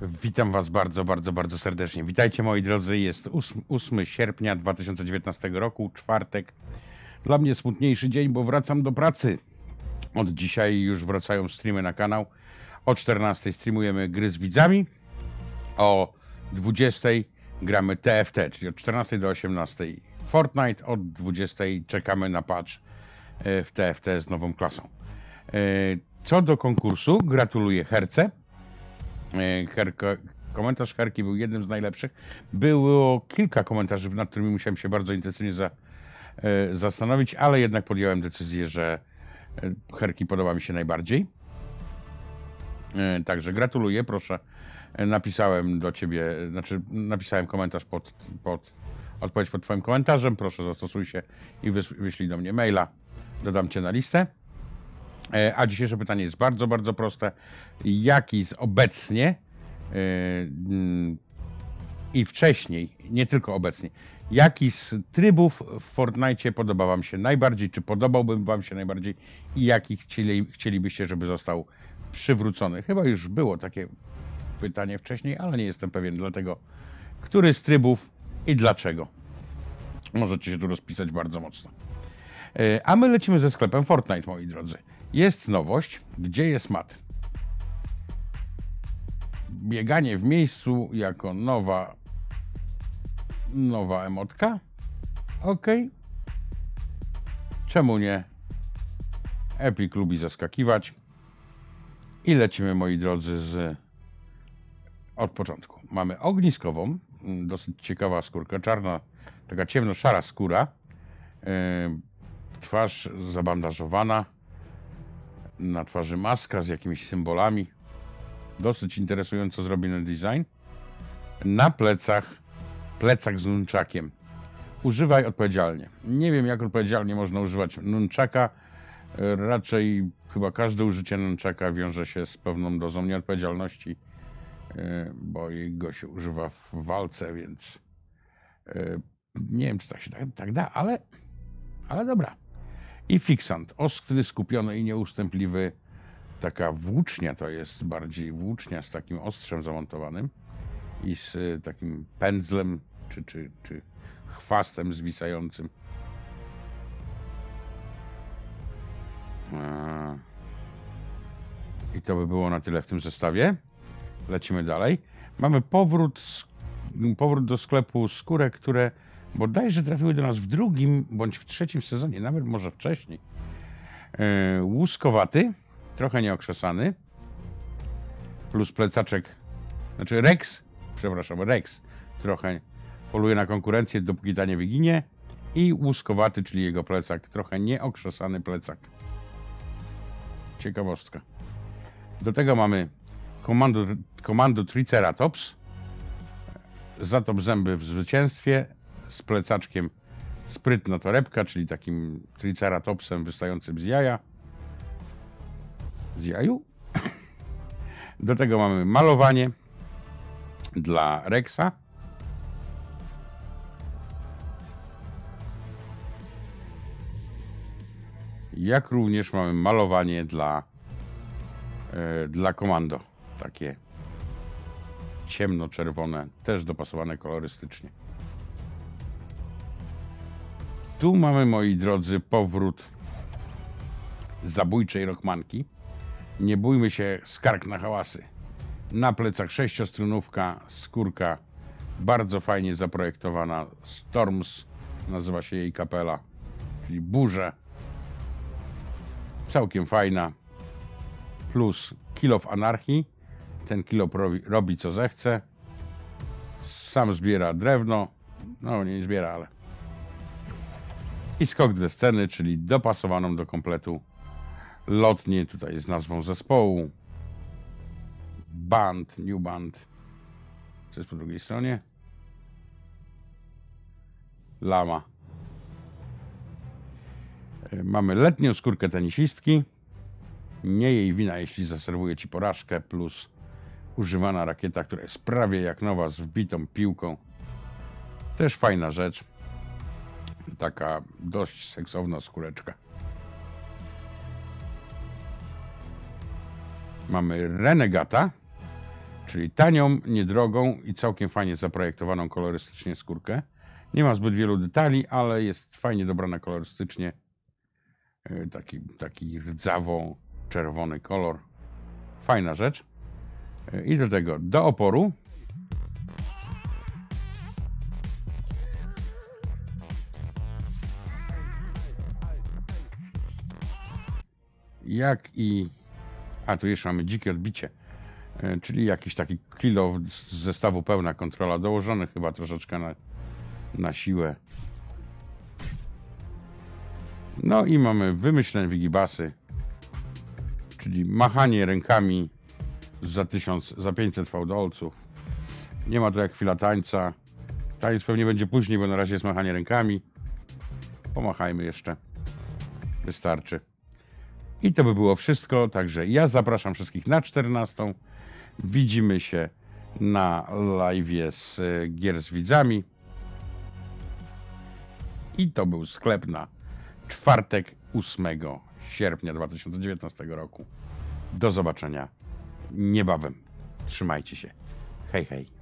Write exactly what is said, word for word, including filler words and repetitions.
Witam Was bardzo, bardzo, bardzo serdecznie. Witajcie moi drodzy, jest ósmego sierpnia dwa tysiące dziewiętnastego roku, czwartek. Dla mnie smutniejszy dzień, bo wracam do pracy. Od dzisiaj już wracają streamy na kanał. O czternastej streamujemy gry z widzami. O dwudziestej gramy T F T, czyli od czternastej do osiemnastej Fortnite. Od dwudziestej czekamy na patch w T F T z nową klasą. Co do konkursu, gratuluję Herce. Herka, komentarz Herki był jednym z najlepszych. Było kilka komentarzy, nad którymi musiałem się bardzo intensywnie za, e, zastanowić, ale jednak podjąłem decyzję, że Herki podoba mi się najbardziej. E, także gratuluję, proszę. E, napisałem do ciebie, znaczy napisałem komentarz pod, pod odpowiedź pod twoim komentarzem. Proszę zastosuj się i wys, wyślij do mnie maila. Dodam cię na listę. A dzisiejsze pytanie jest bardzo, bardzo proste. Jaki z obecnie yy, i wcześniej, nie tylko obecnie, jaki z trybów w Fortnite podoba Wam się najbardziej, czy podobałbym Wam się najbardziej i jaki chcieli, chcielibyście, żeby został przywrócony? Chyba już było takie pytanie wcześniej, ale nie jestem pewien, dlatego który z trybów i dlaczego? Możecie się tu rozpisać bardzo mocno. Yy, a my lecimy ze sklepem Fortnite, moi drodzy. Jest nowość, gdzie jest mat. Bieganie w miejscu jako nowa nowa emotka. Ok. Czemu nie? Epic lubi zaskakiwać. I lecimy, moi drodzy, z od początku. Mamy ogniskową, dosyć ciekawa skórka, czarna, taka ciemno-szara skóra. Yy, twarz zabandażowana. Na twarzy maska z jakimiś symbolami. Dosyć interesująco zrobiony design. Na plecach plecak z nunczakiem. Używaj odpowiedzialnie. Nie wiem, jak odpowiedzialnie można używać nunczaka. Raczej chyba każde użycie nunczaka wiąże się z pewną dozą nieodpowiedzialności, bo jego się używa w walce, więc nie wiem, czy tak się tak, tak da, ale, ale dobra. I fiksant, ostry, skupiony i nieustępliwy. Taka włócznia to jest, bardziej włócznia z takim ostrzem zamontowanym i z takim pędzlem czy, czy, czy chwastem zwisającym. I to by było na tyle w tym zestawie. Lecimy dalej. Mamy powrót, powrót do sklepu skórek, które bodajże trafiły do nas w drugim bądź w trzecim sezonie, nawet może wcześniej. Yy, łuskowaty, trochę nieokrzesany, plus plecaczek, znaczy Rex, przepraszam, Rex trochę poluje na konkurencję, dopóki ta nie wyginie, i łuskowaty, czyli jego plecak, trochę nieokrzesany plecak. Ciekawostka. Do tego mamy komando, komando Triceratops, zatop zęby w zwycięstwie, z plecaczkiem sprytna torebka, czyli takim triceratopsem wystającym z jaja. Z jaju. Do tego mamy malowanie dla Rexa. Jak również mamy malowanie dla, yy, dla komando. Takie ciemno-czerwone, też dopasowane kolorystycznie. Tu mamy, moi drodzy, powrót zabójczej Rockmanki. Nie bójmy się, skarg na hałasy. Na plecach sześciostronówka, skórka bardzo fajnie zaprojektowana. Storms, nazywa się jej kapela, czyli burze. Całkiem fajna. Plus Kill of Anarchy. Ten Kill robi, robi co zechce. Sam zbiera drewno. No, nie zbiera, ale... I skok ze sceny, czyli dopasowaną do kompletu lotnię, tutaj z nazwą zespołu. Band, New Band. Co jest po drugiej stronie? Lama. Mamy letnią skórkę tenisistki. Nie jej wina, jeśli zaserwuje ci porażkę, plus używana rakieta, która jest prawie jak nowa, z wbitą piłką. Też fajna rzecz. Taka dość seksowna skóreczka. Mamy Renegata. Czyli tanią, niedrogą i całkiem fajnie zaprojektowaną kolorystycznie skórkę. Nie ma zbyt wielu detali, ale jest fajnie dobrana kolorystycznie. Taki, taki rdzawo-czerwony kolor. Fajna rzecz. I do tego, do oporu. Jak i... A, tu jeszcze mamy dzikie odbicie. Czyli jakiś taki kilo z zestawu pełna kontrola. Dołożony chyba troszeczkę na, na siłę. No i mamy wymyślne wigibasy. Czyli machanie rękami za tysiąc, za pięćset fałdolców. Nie ma to jak chwila tańca. Tańc pewnie będzie później, bo na razie jest machanie rękami. Pomachajmy jeszcze. Wystarczy. I to by było wszystko. Także ja zapraszam wszystkich na czternastą. Widzimy się na live'ie z gier z widzami. I to był sklep na czwartek, ósmego sierpnia dwa tysiące dziewiętnastego roku. Do zobaczenia niebawem. Trzymajcie się. Hej, hej.